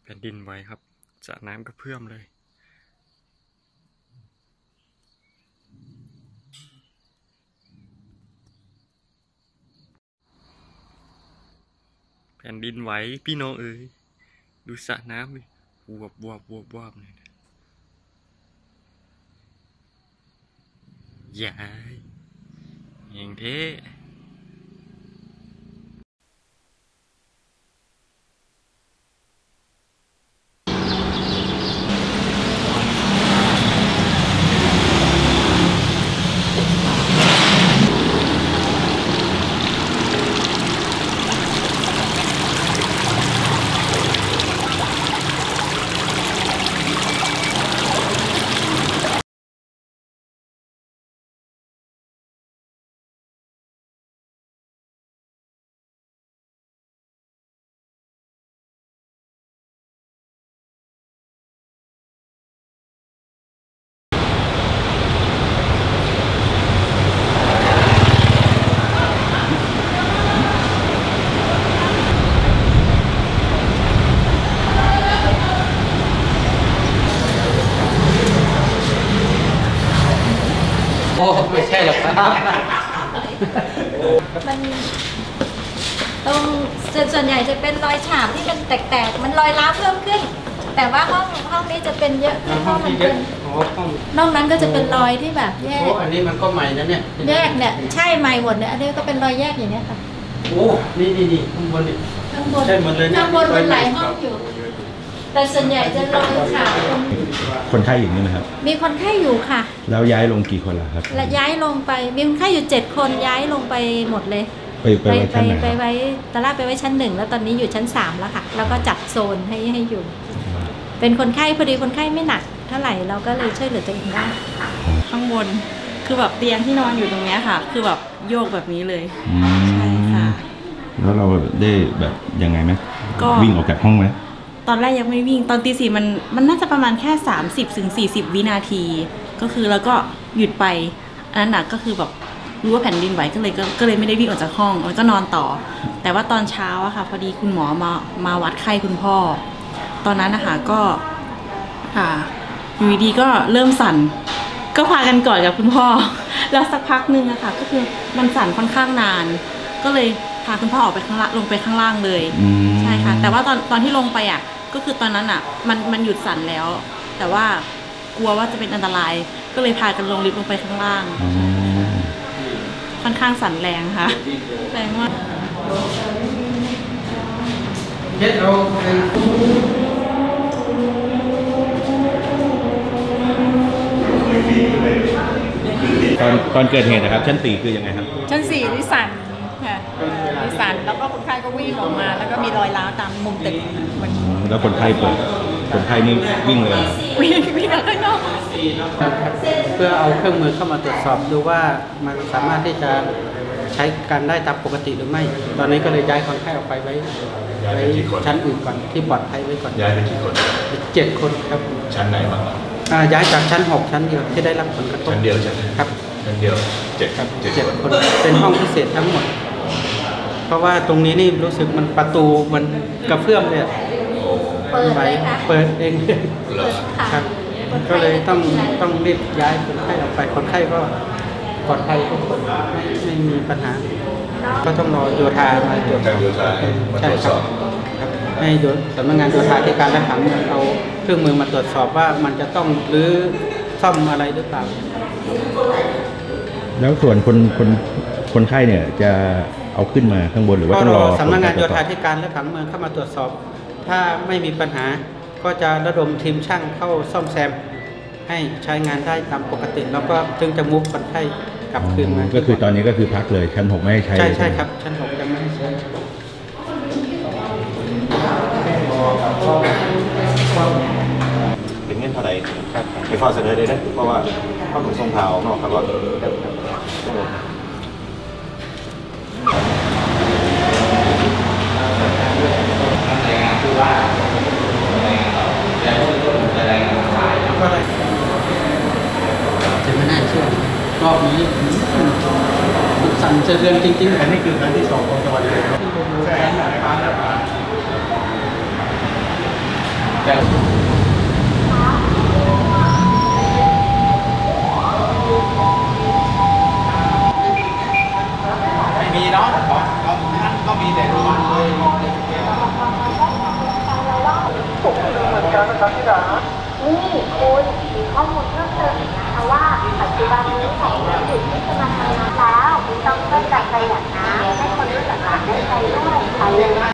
ผ่นดินไหวครับสระน้ำกระเพื่อมเลยแผ่นดินไหวพี่น้องเอ๋ยดูสระน้ำดิวบเลยยายเองเท่โอ้ไม่ใช่หรอกครับมันตรงส่วนใหญ่จะเป็นรอยฉาบที่มันแตกๆมันรอยร้าวเพิ่มขึ้นแต่ว่าห้องนี้จะเป็นเยอะขึ้นเพราะมันเป็นนอกนั้นก็จะเป็นรอยที่แบบแยกอันนี้มันก็ใหม่นะเนี่ยแยกเนี่ยใช่ใหม่หมดเนี่ยอันนี้ก็เป็นรอยแยกอย่างนี้ค่ะโอ้นี่ข้างบนนี่ข้างบนใช่หมดเลยข้างบนเป็นหลายห้องอยู่แต่ส่วนใหญ่จะรอยฉาบคนไข้อย่างนี้นะครับมีคนไข้อยู่ค่ะแล้วย้ายลงกี่คนล่ะครับและย้ายลงไปมีคนไข้อยู่7 คนย้ายลงไปหมดเลยไปไว้ชั้นไหนไปไว้ตอนแรกไปไว้ชั้น1แล้วตอนนี้อยู่ชั้น3แล้วค่ะแล้วก็จัดโซนให้อยู่เป็นคนไข้พอดีคนไข้ไม่หนักเท่าไหร่เราก็เลยช่วยเหลือตัวเองได้ข้างบนคือแบบเตียงที่นอนอยู่ตรงนี้ค่ะคือแบบโยกแบบนี้เลยใช่ค่ะแล้วเราได้แบบยังไงไหมก็วิ่งออกจากห้องไหมตอนแรกยังไม่วิ่งตอนตี 4มันน่าจะประมาณแค่30-40 วินาทีก็คือแล้วก็หยุดไปอันนั้นก็คือแบบรู้ว่าแผ่นดินไหวก็เลยไม่ได้วิ่งออกจากห้องแล้วก็นอนต่อแต่ว่าตอนเช้าอะค่ะพอดีคุณหมอมาวัดไข้คุณพ่อตอนนั้นนะคะก็อยู่ดีก็เริ่มสั่นก็พากันกอดกับคุณพ่อแล้วสักพักนึงอะค่ะก็คือมันสั่นค่อนข้างนานก็เลยพาคุณพ่อออกไปข้างล่างลงไปข้างล่างเลยใช่ค่ะแต่ว่าตอนที่ลงไปอะก็คือตอนนั้นอะมันหยุดสั่นแล้วแต่ว่ากลัวว่าจะเป็นอันตรายก็เลยพากันลงลิฟต์ลงไปข้างล่างค่อนข้างสั่นแรงค่ะแรงมากตอนเกิดเหตุนะครับชั้น4คือยังไงครับชั้น4นี่สั่นค่ะสั่นแล้วก็คนไข้ก็วิ่งออกมาแล้วก็มีรอยร้าวตามมุมตึกแล้วคนไข้นี่วิ่งเลยวิ่งออกข้างนอกเพื่อเอาเครื่องมือเข้ามาตรวจสอบดูว่ามันสามารถที่จะใช้การได้ตามปกติหรือไม่ตอนนี้ก็เลยย้ายคนไข้ออกไปไว้ชั้นอื่นก่อนที่ปลอดภัยไว้ก่อนย้ายไปกี่คน 7 คนครับชั้นไหนบ้างย้ายจากชั้น6ชั้นเดียวที่ได้รับผลกระทบชั้นเดียวใช่ไหมครับชั้นเดียว7 คนเป็นห้องพิเศษทั้งหมดเพราะว่าตรงนี้นี่รู้สึกมันประตูมันกระเพื่อมเนี่ยเปิดเลยค่ะเปิดเองครับก็เลยต้องรีบย้ายคนไข้ออกไปคนไข้ก็ปลอดภัยทุกคนไม่มีปัญหาก็ต้องรอโยธามาตรวจสอบใช่ครับให้สำนักงานโยธาธิการและผังเมืองเอาเครื่องมือมาตรวจสอบว่ามันจะต้องรื้อซ่อมอะไรหรือเปล่าแล้วส่วนคนไข้เนี่ยจะเอาขึ้นมาข้างบนหรือว่าต้องรอสำนักงานโยธาธิการและผังเมืองเข้ามาตรวจสอบถ้าไม่มีปัญหาก็จะระดมทีมช่างเข้าซ่อมแซมให้ใช้งานได้ตามปกติแล้วก็ถึงจะมุกคนไข้กลับคืนมาก็คือตอนนี้ก็คือพักเลยชั้น6ไม่ให้ใช้ใช่ครับชั้น6ยังไม่ให้ใช้เป็นเงินเท่าไหร่ไปข้อเสนอได้นะเพราะว่าข้อขนส่งข่าวนอกครับว่าจะไม่น่าเชื่อรอบนี้สั่นสะเทือนจริงๆอันนี้คือครั้งที่2ของจังหวัดเลยไม่มีเนาะของนั้นก็มีแต่ระวังเลยนี่คุณมีข้อมูลเพิ่